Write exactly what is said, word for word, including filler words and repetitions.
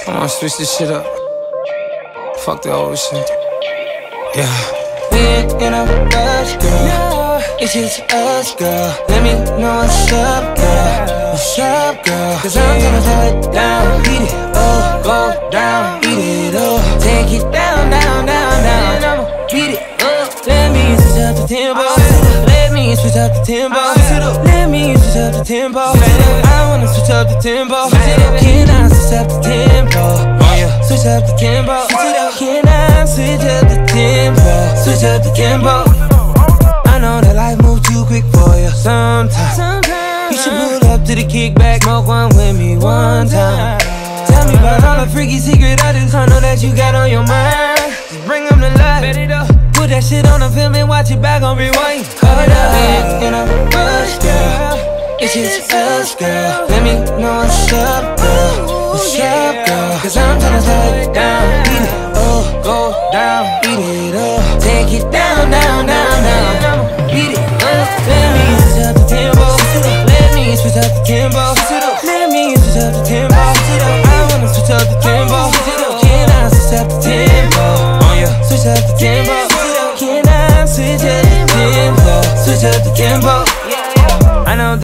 I'ma switch this shit up. Fuck the old shit. Yeah. We ain't in a rush, girl. It's just us, girl. Let me know what's up, girl. What's up, girl? Cause I'm gonna slow it down. Beat it up, go down. Beat it up, take it down, down, down, down. I'ma beat it up. Let me switch up the tempo. Let me switch up the tempo. Let me switch up the tempo. I wanna switch up the tempo. Can I switch up the tempo? Switch up the tempo. Can I switch up the tempo? Switch up the tempo. I know that life moves too quick for you sometimes. You should pull up to the kickback, smoke one with me one time. Tell me about all the freaky secret artists I know that you got on your mind. Just bring them to life. Put that shit on the film and watch it back on rewind. Hold up, ain't in a rush, girl. It's just us, girl. Let me know what's up, girl. What's up, girl? Cause I'm tryna slow it down. Beat it up, go down. Beat it up, take it down, down, down, down. Beat it up. Let me switch up the tempo. Let me switch up the tempo. Let me switch up the tempo. I wanna switch up the tempo. Can I switch up the tempo? Switch up the tempo. Can I switch up the tempo? Switch up the tempo. I know